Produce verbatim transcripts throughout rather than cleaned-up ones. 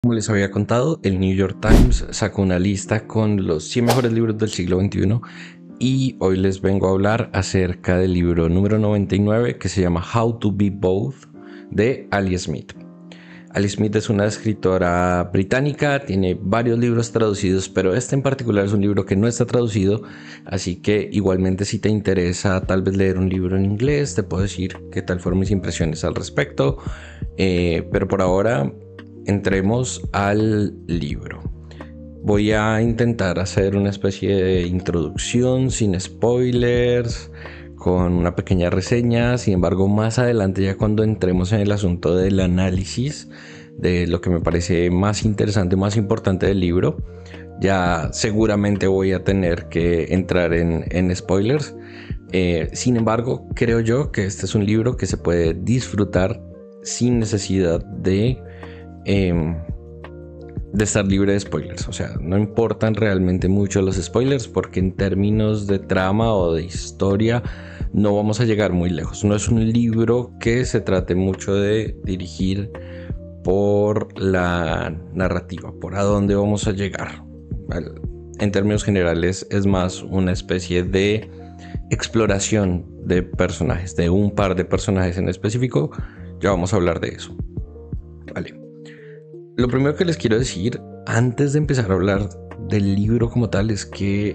Como les había contado, el New York Times sacó una lista con los cien mejores libros del siglo veintiuno y hoy les vengo a hablar acerca del libro número noventa y nueve que se llama How to Be Both de Ali Smith. Ali Smith es una escritora británica, tiene varios libros traducidos, pero este en particular es un libro que no está traducido, así que igualmente si te interesa tal vez leer un libro en inglés, te puedo decir qué tal fueron mis impresiones al respecto, eh, pero por ahora entremos al libro. Voy a intentar hacer una especie de introducción sin spoilers, con una pequeña reseña. Sin embargo, más adelante, ya cuando entremos en el asunto del análisis de lo que me parece más interesante, más importante del libro, ya seguramente voy a tener que entrar en, en spoilers. Eh, sin embargo, creo yo que este es un libro que se puede disfrutar sin necesidad de Eh, de estar libre de spoilers. O sea, no importan realmente mucho los spoilers, porque en términos de trama o de historia no vamos a llegar muy lejos. No es un libro que se trate mucho de dirigir por la narrativa, por a dónde vamos a llegar. En términos generales es más una especie de exploración de personajes, de un par de personajes en específico. Ya vamos a hablar de eso. Vale. Lo primero que les quiero decir antes de empezar a hablar del libro como tal es que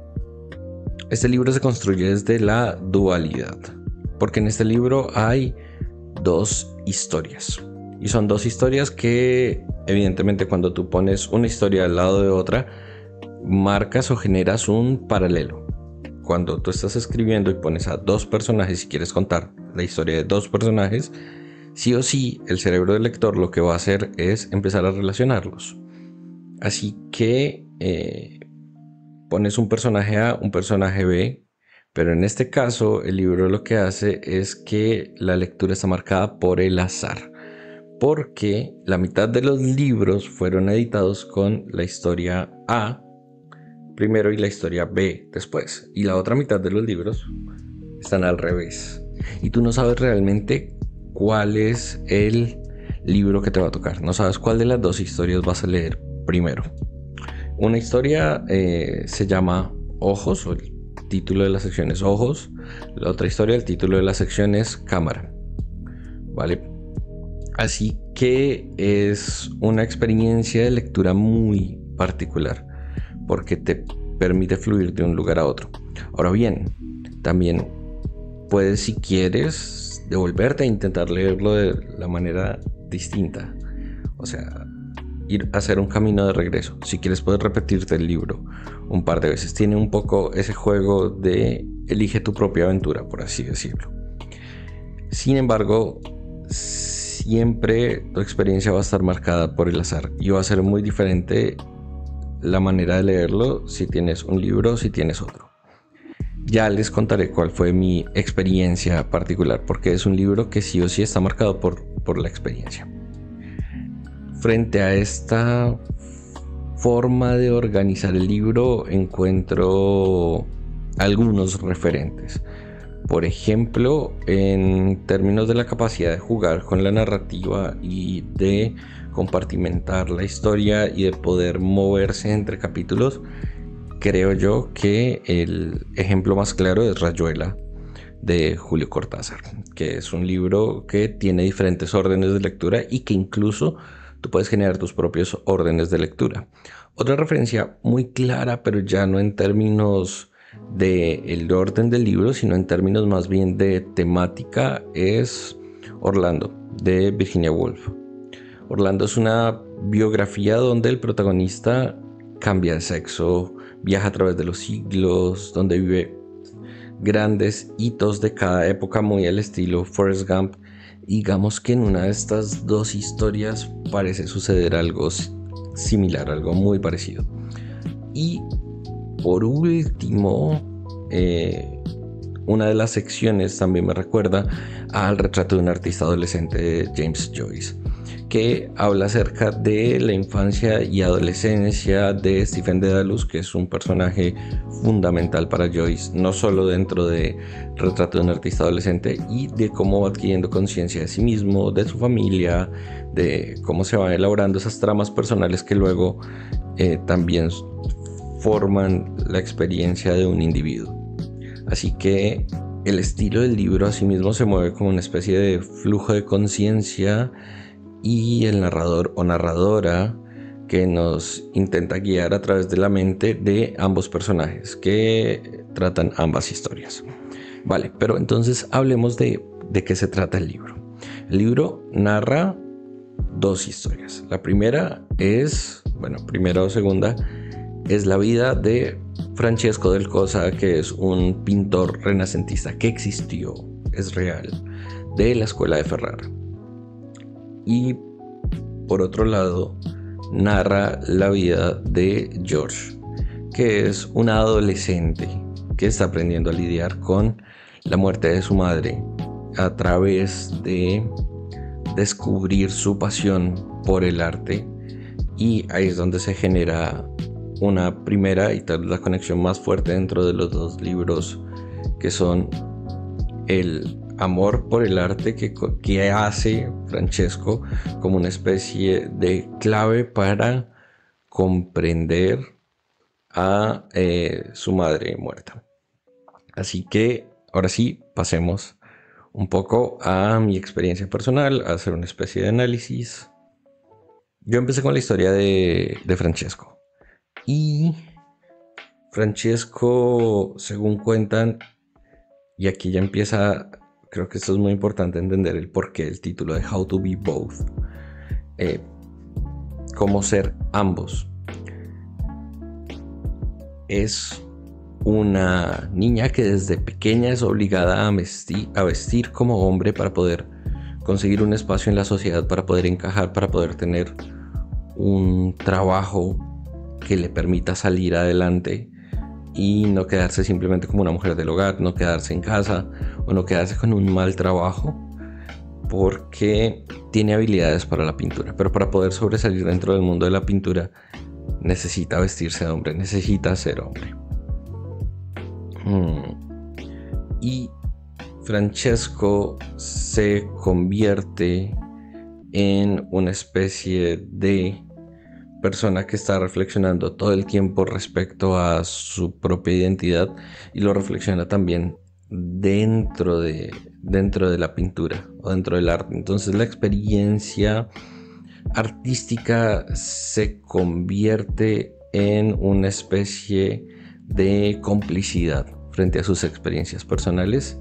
este libro se construye desde la dualidad, porque en este libro hay dos historias y son dos historias que evidentemente cuando tú pones una historia al lado de otra marcas o generas un paralelo. Cuando tú estás escribiendo y pones a dos personajes y quieres contar la historia de dos personajes, sí o sí, el cerebro del lector lo que va a hacer es empezar a relacionarlos. Así que eh, pones un personaje A, un personaje B, pero en este caso el libro lo que hace es que la lectura está marcada por el azar, porque la mitad de los libros fueron editados con la historia A primero y la historia B después, y la otra mitad de los libros están al revés, y tú no sabes realmente cuál es el libro que te va a tocar. No sabes cuál de las dos historias vas a leer primero. Una historia eh, se llama Ojos, o el título de la sección es Ojos. La otra historia, el título de la sección es Cámara. Vale. Así que es una experiencia de lectura muy particular, porque te permite fluir de un lugar a otro. Ahora bien, también puedes, si quieres, devolverte a intentar leerlo de la manera distinta, o sea, ir a hacer un camino de regreso. Si quieres puedes repetirte el libro un par de veces. Tiene un poco ese juego de elige tu propia aventura, por así decirlo. Sin embargo, siempre tu experiencia va a estar marcada por el azar y va a ser muy diferente la manera de leerlo si tienes un libro o si tienes otro. Ya les contaré cuál fue mi experiencia particular, porque es un libro que sí o sí está marcado por, por la experiencia. Frente a esta forma de organizar el libro encuentro algunos referentes. Por ejemplo, en términos de la capacidad de jugar con la narrativa y de compartimentar la historia y de poder moverse entre capítulos, creo yo que el ejemplo más claro es Rayuela de Julio Cortázar, que es un libro que tiene diferentes órdenes de lectura y que incluso tú puedes generar tus propios órdenes de lectura. Otra referencia muy clara, pero ya no en términos del orden del libro, sino en términos más bien de temática, es Orlando de Virginia Woolf. Orlando es una biografía donde el protagonista cambia de sexo, viaja a través de los siglos, donde vive grandes hitos de cada época, muy al estilo Forrest Gump. Digamos que en una de estas dos historias parece suceder algo similar, algo muy parecido. Y por último, eh, una de las secciones también me recuerda al Retrato de un artista adolescente de James Joyce, que habla acerca de la infancia y adolescencia de Stephen Dedalus, que es un personaje fundamental para Joyce, no solo dentro de Retrato de un artista adolescente, y de cómo va adquiriendo conciencia de sí mismo, de su familia, de cómo se van elaborando esas tramas personales que luego eh, también forman la experiencia de un individuo. Así que el estilo del libro asimismo se mueve como una especie de flujo de conciencia, y el narrador o narradora que nos intenta guiar a través de la mente de ambos personajes que tratan ambas historias. Vale, pero entonces hablemos de, de qué se trata el libro. El libro narra dos historias. La primera es, bueno, primera o segunda, es la vida de Francesco del Cosa, que es un pintor renacentista que existió, es real, de la escuela de Ferrara. Y por otro lado, narra la vida de George, que es un adolescente que está aprendiendo a lidiar con la muerte de su madre a través de descubrir su pasión por el arte, y ahí es donde se genera una primera y tal vez la conexión más fuerte dentro de los dos libros, que son el amor por el arte que, que hace Francesco como una especie de clave para comprender a eh, su madre muerta. Así que ahora sí, pasemos un poco a mi experiencia personal, a hacer una especie de análisis. Yo empecé con la historia de, de Francesco, y Francesco, según cuentan, y aquí ya empieza, creo que esto es muy importante entender el porqué del título de How to Be Both, eh, cómo ser ambos. Es una niña que desde pequeña es obligada a vestir, a vestir como hombre para poder conseguir un espacio en la sociedad, para poder encajar, para poder tener un trabajo que le permita salir adelante y no quedarse simplemente como una mujer del hogar, no quedarse en casa o no quedarse con un mal trabajo, porque tiene habilidades para la pintura, pero para poder sobresalir dentro del mundo de la pintura necesita vestirse de hombre, necesita ser hombre. Hmm. Y Francesco se convierte en una especie de persona que está reflexionando todo el tiempo respecto a su propia identidad, y lo reflexiona también dentro de, dentro de la pintura o dentro del arte. Entonces la experiencia artística se convierte en una especie de complicidad frente a sus experiencias personales,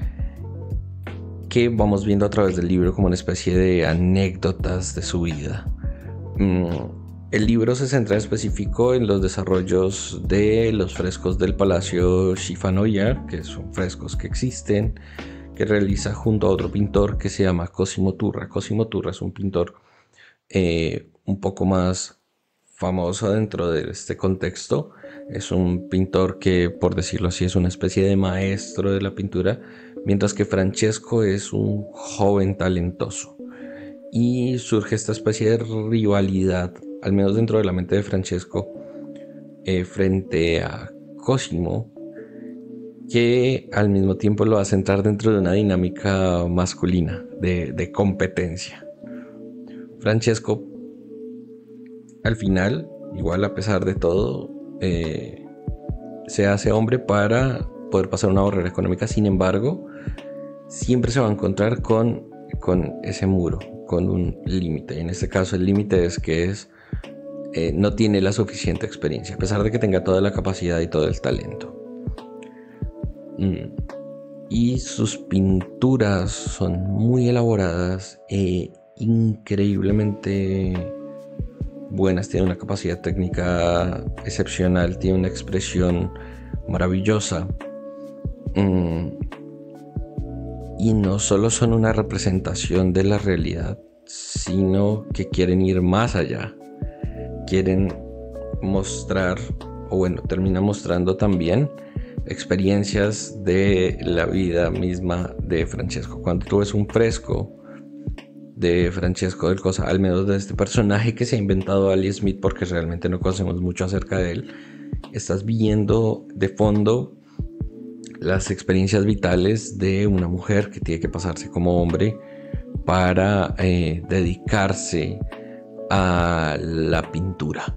que vamos viendo a través del libro como una especie de anécdotas de su vida. Mm. El libro se centra en específico en los desarrollos de los frescos del Palacio Schifanoyer, que son frescos que existen, que realiza junto a otro pintor que se llama Cosimo Turra. Cosimo Turra es un pintor eh, un poco más famoso dentro de este contexto. Es un pintor que, por decirlo así, es una especie de maestro de la pintura, mientras que Francesco es un joven talentoso. Y surge esta especie de rivalidad, al menos dentro de la mente de Francesco, eh, frente a Cosimo, que al mismo tiempo lo hace entrar dentro de una dinámica masculina de, de competencia. Francesco, al final, igual a pesar de todo, eh, se hace hombre para poder pasar una barrera económica. Sin embargo, siempre se va a encontrar con, con ese muro, con un límite. En este caso el límite es que es, eh, no tiene la suficiente experiencia, a pesar de que tenga toda la capacidad y todo el talento. Mm. Y sus pinturas son muy elaboradas e increíblemente buenas. Tiene una capacidad técnica excepcional, tiene una expresión maravillosa. Mm. Y no solo son una representación de la realidad, sino que quieren ir más allá. Quieren mostrar, o bueno, termina mostrando también experiencias de la vida misma de Francesco. Cuando tú ves un fresco de Francesco del Cosa, al menos de este personaje que se ha inventado Ali Smith, porque realmente no conocemos mucho acerca de él, estás viendo de fondo las experiencias vitales de una mujer que tiene que pasarse como hombre para eh, dedicarse a la pintura.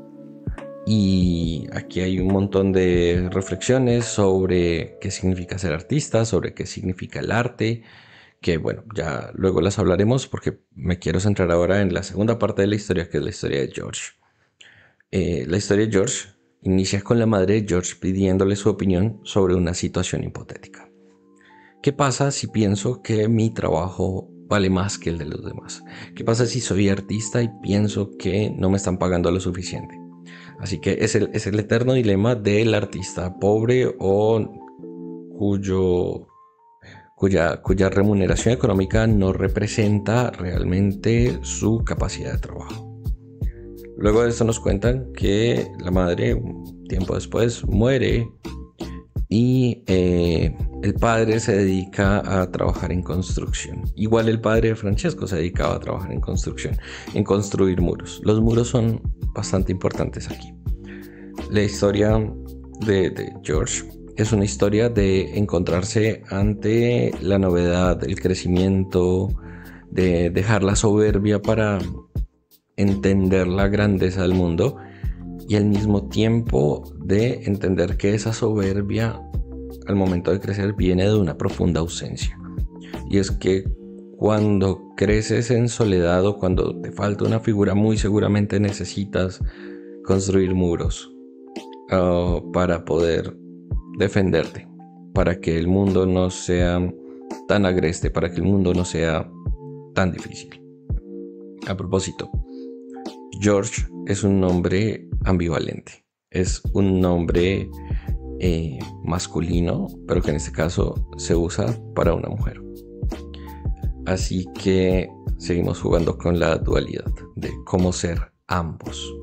Y aquí hay un montón de reflexiones sobre qué significa ser artista, sobre qué significa el arte, que bueno, ya luego las hablaremos porque me quiero centrar ahora en la segunda parte de la historia, que es la historia de George. Eh, la historia de George inicia con la madre de George pidiéndole su opinión sobre una situación hipotética. ¿Qué pasa si pienso que mi trabajo vale más que el de los demás? ¿Qué pasa si soy artista y pienso que no me están pagando lo suficiente? Así que es el, es el eterno dilema del artista pobre o cuyo, cuya, cuya remuneración económica no representa realmente su capacidad de trabajo. Luego de esto nos cuentan que la madre, un tiempo después, muere y eh, el padre se dedica a trabajar en construcción. Igual el padre de Francesco se dedicaba a trabajar en construcción, en construir muros. Los muros son bastante importantes aquí. La historia de, de George es una historia de encontrarse ante la novedad, el crecimiento, de dejar la soberbia para entender la grandeza del mundo y al mismo tiempo de entender que esa soberbia al momento de crecer viene de una profunda ausencia. Y es que cuando creces en soledad o cuando te falta una figura, muy seguramente necesitas construir muros uh, para poder defenderte, para que el mundo no sea tan agreste, para que el mundo no sea tan difícil. A propósito, George es un nombre ambivalente. Es un nombre eh, masculino, pero que en este caso se usa para una mujer. Así que seguimos jugando con la dualidad de cómo ser ambos.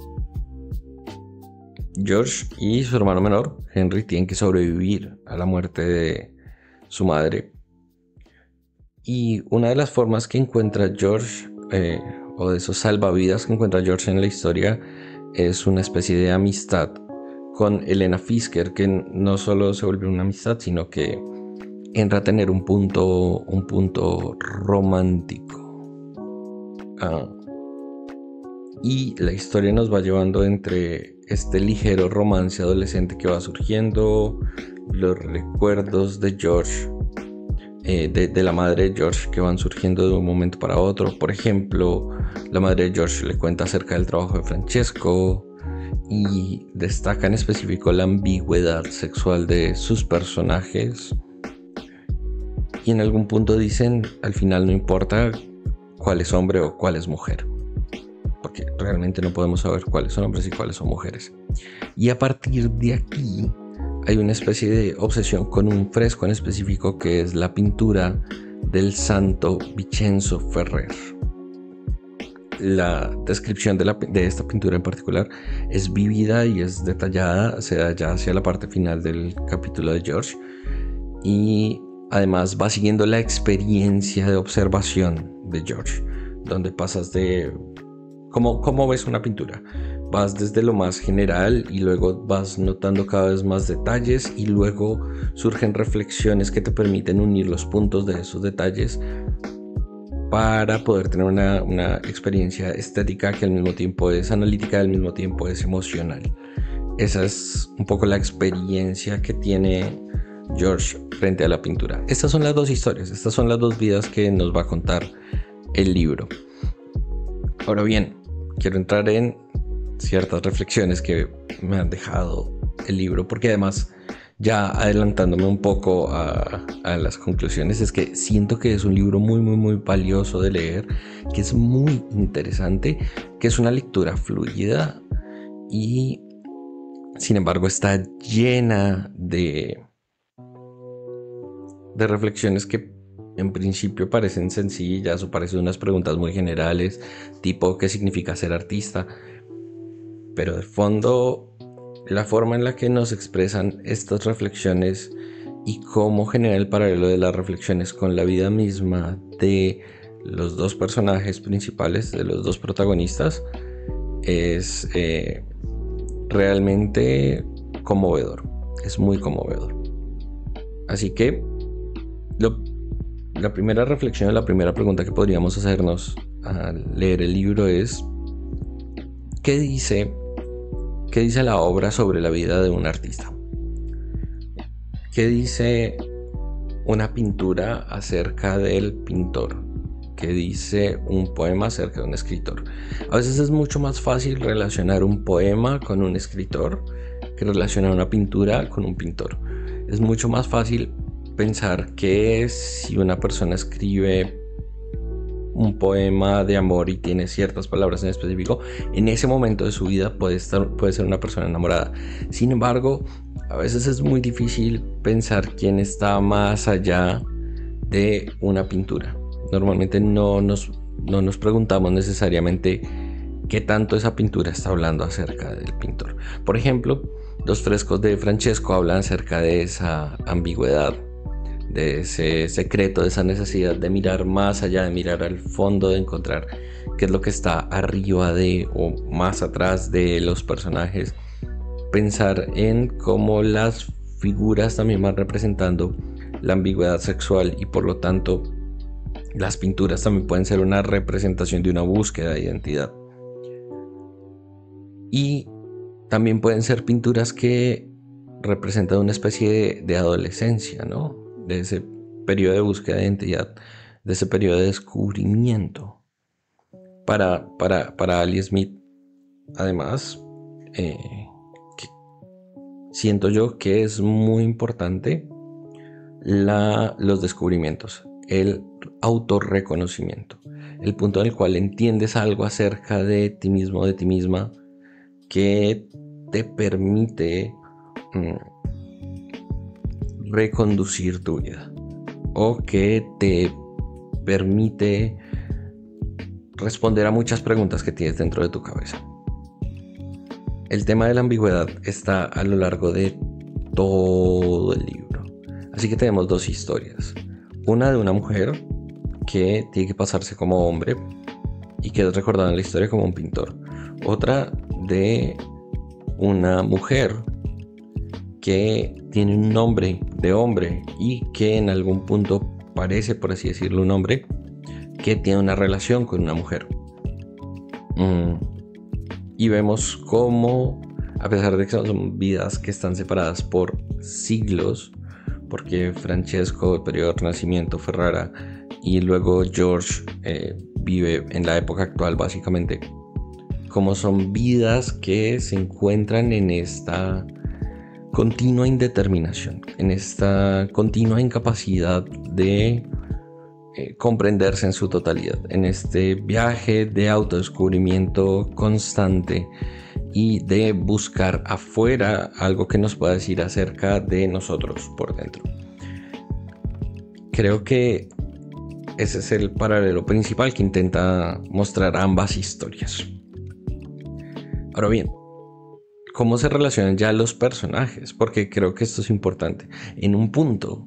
George y su hermano menor, Henry, tienen que sobrevivir a la muerte de su madre. Y una de las formas que encuentra George, eh, o de esos salvavidas que encuentra George en la historia, es una especie de amistad con Elena Fisker, que no solo se vuelve una amistad, sino que entra a tener un punto, un punto romántico. Ah, y la historia nos va llevando entre este ligero romance adolescente que va surgiendo, los recuerdos de George, eh, de, de la madre de George, que van surgiendo de un momento para otro. Por ejemplo, la madre de George le cuenta acerca del trabajo de Francesco y destaca en específico la ambigüedad sexual de sus personajes. Y en algún punto dicen, al final no importa cuál es hombre o cuál es mujer, porque realmente no podemos saber cuáles son hombres y cuáles son mujeres. Y a partir de aquí hay una especie de obsesión con un fresco en específico, que es la pintura del santo Vincenzo Ferrer. La descripción de, la, de esta pintura en particular es vívida y es detallada, se da ya hacia la parte final del capítulo de George, y además va siguiendo la experiencia de observación de George, donde pasas de ¿cómo, cómo ves una pintura? Vas desde lo más general y luego vas notando cada vez más detalles, y luego surgen reflexiones que te permiten unir los puntos de esos detalles para poder tener una, una experiencia estética que al mismo tiempo es analítica, al mismo tiempo es emocional. Esa es un poco la experiencia que tiene George frente a la pintura. Estas son las dos historias, estas son las dos vidas que nos va a contar el libro. Ahora bien, quiero entrar en ciertas reflexiones que me han dejado el libro, porque además, ya adelantándome un poco a, a las conclusiones, es que siento que es un libro muy muy muy valioso de leer, que es muy interesante, que es una lectura fluida y sin embargo está llena de de reflexiones que en principio parecen sencillas o parecen unas preguntas muy generales, tipo ¿qué significa ser artista? Pero de fondo, la forma en la que nos expresan estas reflexiones y cómo genera el paralelo de las reflexiones con la vida misma de los dos personajes principales, de los dos protagonistas, es eh, realmente conmovedor, es muy conmovedor. Así que lo, la primera reflexión, la primera pregunta que podríamos hacernos al leer el libro es: ¿qué dice, qué dice la obra sobre la vida de un artista? ¿Qué dice una pintura acerca del pintor? ¿Qué dice un poema acerca de un escritor? A veces es mucho más fácil relacionar un poema con un escritor que relacionar una pintura con un pintor. Es mucho más fácil pensar que si una persona escribe un poema de amor y tiene ciertas palabras en específico, en ese momento de su vida puede, estar, puede ser una persona enamorada. Sin embargo, a veces es muy difícil pensar quién está más allá de una pintura. Normalmente no nos, no nos preguntamos necesariamente qué tanto esa pintura está hablando acerca del pintor. Por ejemplo, los frescos de Francesco hablan acerca de esa ambigüedad, de ese secreto, de esa necesidad de mirar más allá, de mirar al fondo, de encontrar qué es lo que está arriba de o más atrás de los personajes. Pensar en cómo las figuras también van representando la ambigüedad sexual y por lo tanto las pinturas también pueden ser una representación de una búsqueda de identidad. Y también pueden ser pinturas que representan una especie de, de adolescencia, ¿no? De ese periodo de búsqueda de identidad, de ese periodo de descubrimiento. Para, para, para Ali Smith, además, eh, que siento yo que es muy importante la, los descubrimientos, el autorreconocimiento, el punto en el cual entiendes algo acerca de ti mismo, de ti misma, que te permite mm, reconducir tu vida o que te permite responder a muchas preguntas que tienes dentro de tu cabeza. El tema de la ambigüedad está a lo largo de todo el libro. Así que tenemos dos historias. Una de una mujer que tiene que pasarse como hombre y que es recordada en la historia como un pintor. Otra de una mujer que tiene un nombre de hombre y que en algún punto parece, por así decirlo, un hombre que tiene una relación con una mujer. Mm. Y vemos cómo, a pesar de que son vidas que están separadas por siglos, porque Francesco, el periodo de Renacimiento, Ferrara, y luego George eh, vive en la época actual básicamente, como son vidas que se encuentran en esta continua indeterminación, en esta continua incapacidad de eh, comprenderse en su totalidad, en este viaje de autodescubrimiento constante y de buscar afuera algo que nos pueda decir acerca de nosotros por dentro. Creo que ese es el paralelo principal que intenta mostrar ambas historias. Ahora bien, ¿cómo se relacionan ya los personajes? Porque creo que esto es importante. En un punto,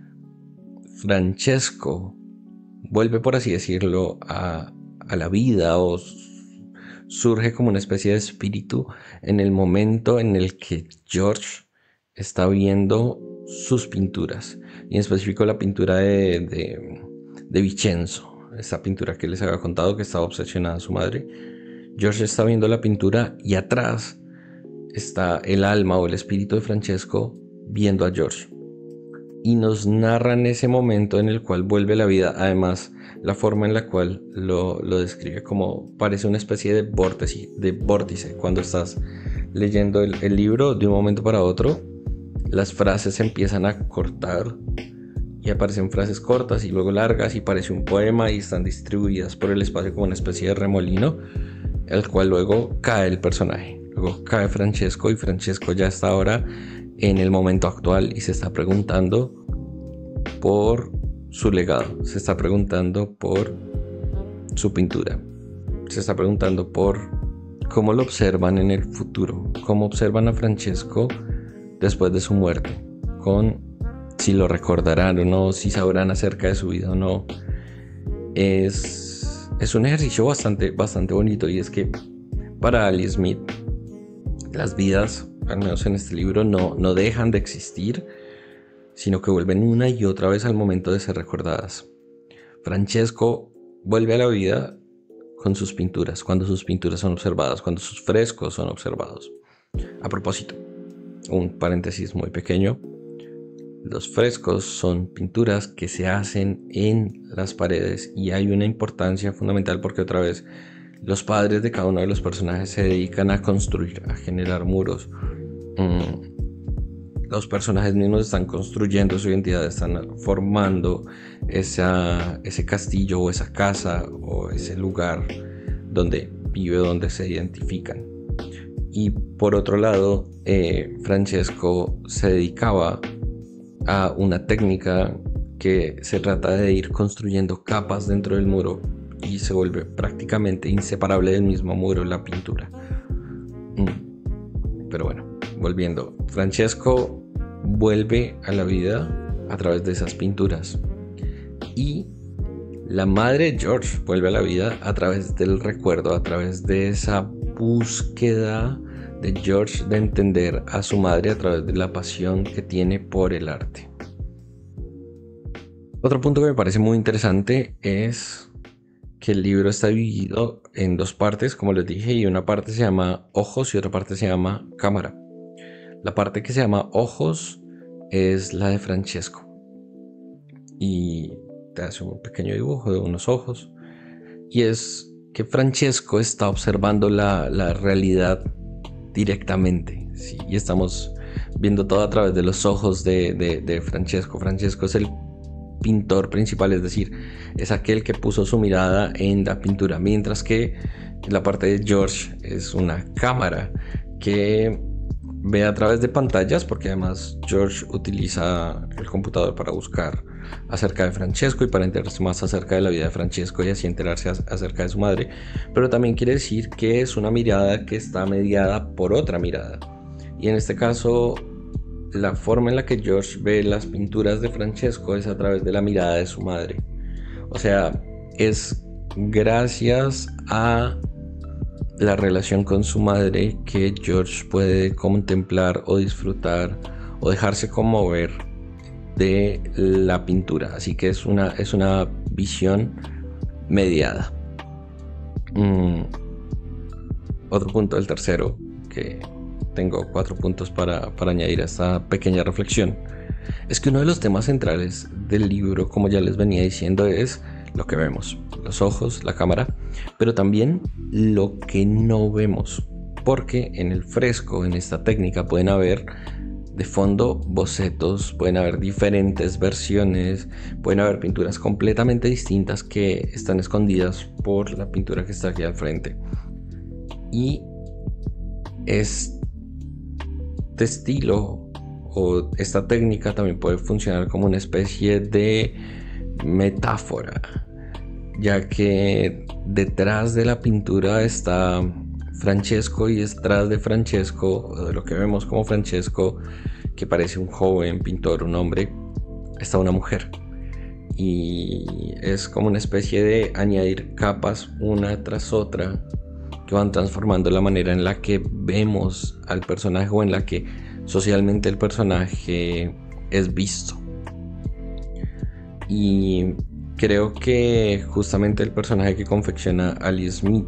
Francesco vuelve, por así decirlo, a, a la vida o surge como una especie de espíritu en el momento en el que George está viendo sus pinturas. Y en específico la pintura de, de, de Vincenzo, esa pintura que les había contado que estaba obsesionada su madre. George está viendo la pintura y atrás está el alma o el espíritu de Francesco viendo a George. Y nos narran ese momento en el cual vuelve la vida. Además, la forma en la cual lo, lo describe como parece una especie de vórtice, de vórtice. Cuando estás leyendo el, el libro, de un momento para otro, las frases se empiezan a cortar y aparecen frases cortas y luego largas y parece un poema y están distribuidas por el espacio como una especie de remolino, el cual luego cae el personaje. Luego cae Francesco y Francesco ya está ahora en el momento actual y se está preguntando por su legado, se está preguntando por su pintura, se está preguntando por cómo lo observan en el futuro, cómo observan a Francesco después de su muerte, con si lo recordarán o no, si sabrán acerca de su vida o no. es, es un ejercicio bastante, bastante bonito, y es que para Ali Smith las vidas, al menos en este libro, no, no dejan de existir, sino que vuelven una y otra vez al momento de ser recordadas. Francesco vuelve a la vida con sus pinturas, cuando sus pinturas son observadas, cuando sus frescos son observados. A propósito, un paréntesis muy pequeño: los frescos son pinturas que se hacen en las paredes, y hay una importancia fundamental porque, otra vez, los padres de cada uno de los personajes se dedican a construir, a generar muros. Mm. Los personajes mismos están construyendo su identidad, están formando esa, ese castillo o esa casa o ese lugar donde vive, donde se identifican. Y por otro lado, eh, Francesco se dedicaba a una técnica que se trata de ir construyendo capas dentro del muro, y se vuelve prácticamente inseparable del mismo muro la pintura. Mm. Pero bueno, volviendo, Francesco vuelve a la vida a través de esas pinturas, y la madre de George vuelve a la vida a través del recuerdo, a través de esa búsqueda de George de entender a su madre a través de la pasión que tiene por el arte. Otro punto que me parece muy interesante es que el libro está dividido en dos partes, como les dije, y una parte se llama Ojos y otra parte se llama Cámara. La parte que se llama Ojos es la de Francesco, y te hace un pequeño dibujo de unos ojos, y es que Francesco está observando la, la realidad directamente, ¿sí? Y estamos viendo todo a través de los ojos de, de, de Francesco. Francesco es el pintor principal, es decir, es aquel que puso su mirada en la pintura, mientras que la parte de George es una cámara que ve a través de pantallas, porque además George utiliza el computador para buscar acerca de Francesco y para enterarse más acerca de la vida de Francesco, y así enterarse acerca de su madre. Pero también quiere decir que es una mirada que está mediada por otra mirada, y en este caso la forma en la que George ve las pinturas de Francesco es a través de la mirada de su madre. O sea, es gracias a la relación con su madre que George puede contemplar o disfrutar o dejarse conmover de la pintura. Así que es una, es una visión mediada. Mm. Otro punto, el tercero, que tengo cuatro puntos para, para añadir a esta pequeña reflexión, es que uno de los temas centrales del libro, como ya les venía diciendo, es lo que vemos, los ojos, la cámara, pero también lo que no vemos, porque en el fresco, en esta técnica, pueden haber de fondo bocetos, pueden haber diferentes versiones, pueden haber pinturas completamente distintas que están escondidas por la pintura que está aquí al frente. Y este estilo o esta técnica también puede funcionar como una especie de metáfora, ya que detrás de la pintura está Francesco, y detrás de Francesco, o de lo que vemos como Francesco, que parece un joven pintor, un hombre, está una mujer, y es como una especie de añadir capas una tras otra que van transformando la manera en la que vemos al personaje, o en la que socialmente el personaje es visto. Y creo que justamente el personaje que confecciona Ali Smith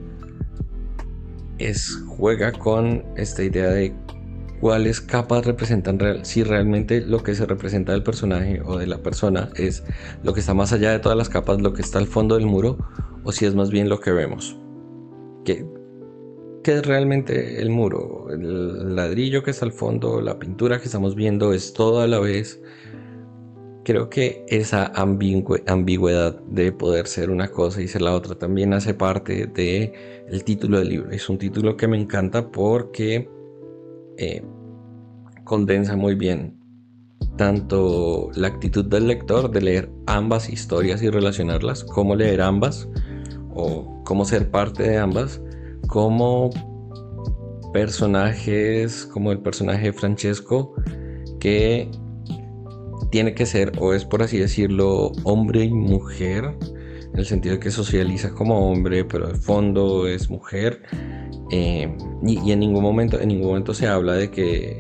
es, juega con esta idea de cuáles capas representan real, si realmente lo que se representa del personaje o de la persona es lo que está más allá de todas las capas, lo que está al fondo del muro, o si es más bien lo que vemos. ¿Qué, qué es realmente el muro? El ladrillo que está al fondo, la pintura que estamos viendo, es todo a la vez. Creo que esa ambigu- ambigüedad de poder ser una cosa y ser la otra también hace parte del título del libro. Es un título que me encanta porque eh, condensa muy bien tanto la actitud del lector de leer ambas historias y relacionarlas, cómo leer ambas o cómo ser parte de ambas, como personajes como el personaje de Francesco, que tiene que ser, o es por así decirlo, hombre y mujer en el sentido de que socializa como hombre, pero de fondo es mujer. Eh, y, y en ningún momento, en ningún momento se habla de que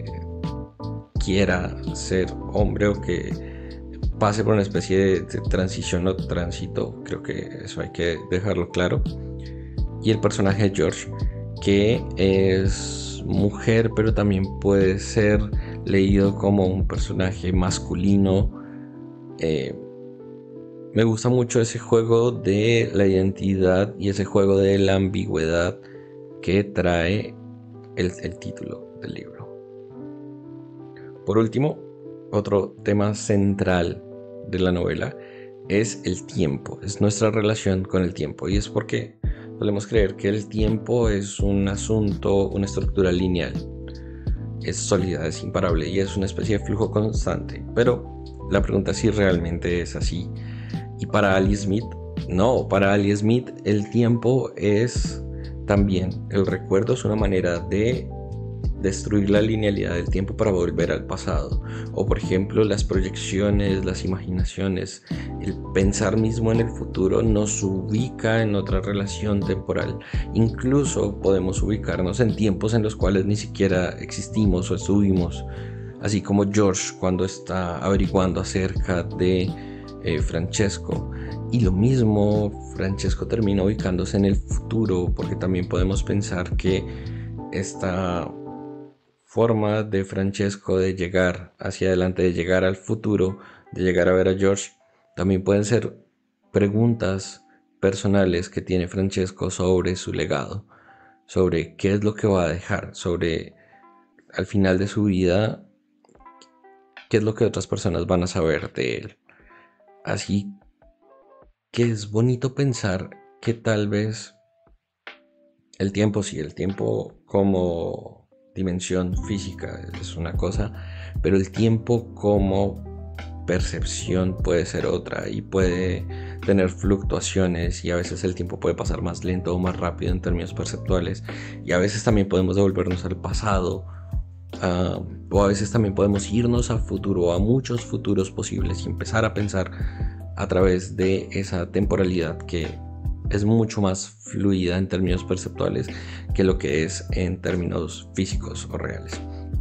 quiera ser hombre o que pase por una especie de, de transición o tránsito. Creo que eso hay que dejarlo claro. Y el personaje de George, que es mujer, pero también puede ser leído como un personaje masculino. Eh, me gusta mucho ese juego de la identidad y ese juego de la ambigüedad que trae el, el título del libro. Por último, otro tema central de la novela es el tiempo, es nuestra relación con el tiempo, y es porque solemos creer que el tiempo es un asunto, una estructura lineal, es sólida, es imparable y es una especie de flujo constante, pero la pregunta es si realmente es así. Y para Ali Smith, no, para Ali Smith el tiempo es también el recuerdo, es una manera de destruir la linealidad del tiempo para volver al pasado. O por ejemplo, las proyecciones, las imaginaciones, el pensar mismo en el futuro nos ubica en otra relación temporal. Incluso podemos ubicarnos en tiempos en los cuales ni siquiera existimos o estuvimos. Así como George cuando está averiguando acerca de eh, Francesco. Y lo mismo, Francesco termina ubicándose en el futuro, porque también podemos pensar que esta forma de Francesco de llegar hacia adelante, de llegar al futuro, de llegar a ver a George, también pueden ser preguntas personales que tiene Francesco sobre su legado, sobre qué es lo que va a dejar, sobre al final de su vida, qué es lo que otras personas van a saber de él. Así que es bonito pensar que tal vez el tiempo, sí, el tiempo como dimensión física es una cosa, pero el tiempo como percepción puede ser otra y puede tener fluctuaciones, y a veces el tiempo puede pasar más lento o más rápido en términos perceptuales, y a veces también podemos devolvernos al pasado, uh, o a veces también podemos irnos a futuro, a muchos futuros posibles, y empezar a pensar a través de esa temporalidad que es mucho más fluida en términos perceptuales que lo que es en términos físicos o reales.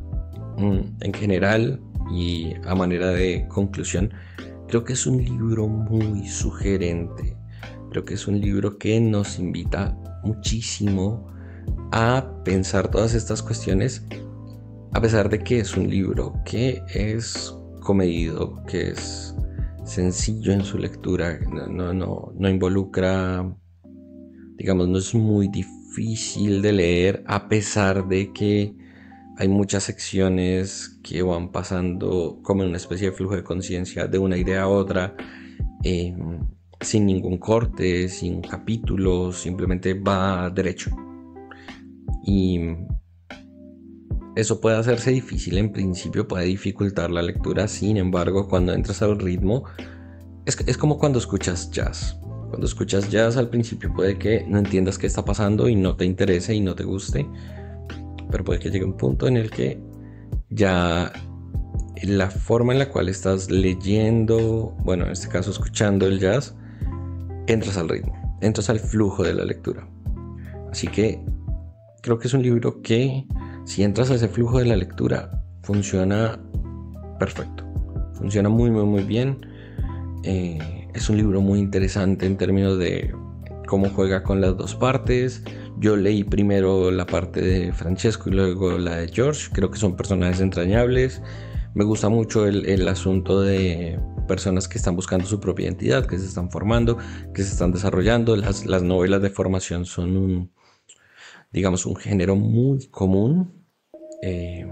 En general, y a manera de conclusión, creo que es un libro muy sugerente. Creo que es un libro que nos invita muchísimo a pensar todas estas cuestiones, a pesar de que es un libro que es comedido, que es sencillo en su lectura, no, no, no involucra, digamos, no es muy difícil de leer, a pesar de que hay muchas secciones que van pasando como en una especie de flujo de conciencia de una idea a otra, eh, sin ningún corte, sin capítulos, simplemente va derecho. Y eso puede hacerse difícil en principio, puede dificultar la lectura. Sin embargo, cuando entras al ritmo, es, es como cuando escuchas jazz. Cuando escuchas jazz al principio puede que no entiendas qué está pasando y no te interese y no te guste, pero puede que llegue un punto en el que ya la forma en la cual estás leyendo, bueno, en este caso escuchando el jazz, entras al ritmo, entras al flujo de la lectura. Así que creo que es un libro que, si entras a ese flujo de la lectura, funciona perfecto. Funciona muy, muy, muy bien. Eh, es un libro muy interesante en términos de cómo juega con las dos partes. Yo leí primero la parte de Francesco y luego la de George. Creo que son personajes entrañables. Me gusta mucho el, el asunto de personas que están buscando su propia identidad, que se están formando, que se están desarrollando. Las, las novelas de formación son un, digamos, un género muy común, eh,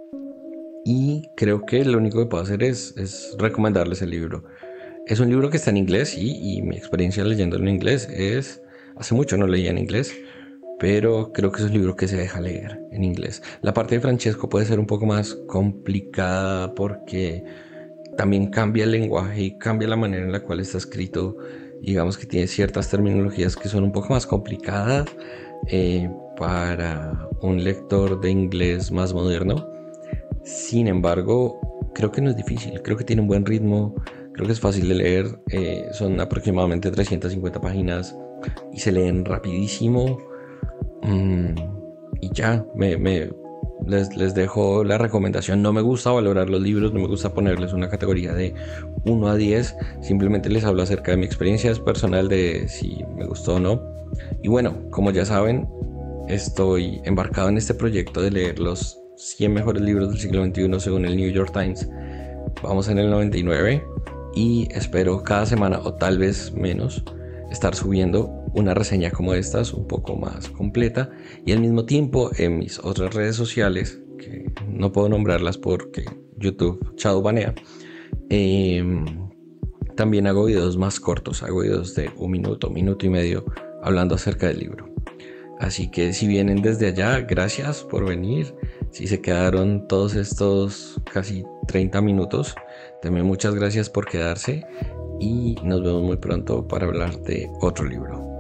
y creo que lo único que puedo hacer es, es recomendarles el libro. Es un libro que está en inglés y, y mi experiencia leyéndolo en inglés es, hace mucho no leía en inglés, pero creo que es un libro que se deja leer en inglés. La parte de Francesco puede ser un poco más complicada porque también cambia el lenguaje y cambia la manera en la cual está escrito. Digamos que tiene ciertas terminologías que son un poco más complicadas eh, para un lector de inglés más moderno. Sin embargo, creo que no es difícil, creo que tiene un buen ritmo, Creo que es fácil de leer, eh, son aproximadamente trescientas cincuenta páginas y se leen rapidísimo. Mm, y ya, me, me, les, les dejo la recomendación. No me gusta valorar los libros, no me gusta ponerles una categoría de uno a diez. Simplemente les hablo acerca de mi experiencia personal, de si me gustó o no. Y bueno, como ya saben, estoy embarcado en este proyecto de leer los cien mejores libros del siglo veintiuno según el New York Times. Vamos en el noventa y nueve y espero cada semana, o tal vez menos, estar subiendo una reseña como estas, un poco más completa, y al mismo tiempo en mis otras redes sociales, que no puedo nombrarlas porque YouTube shadowbanea, eh, también hago videos más cortos, hago videos de un minuto, minuto y medio, hablando acerca del libro. Así que si vienen desde allá, gracias por venir. Si se quedaron todos estos casi treinta minutos, también muchas gracias por quedarse y nos vemos muy pronto para hablar de otro libro.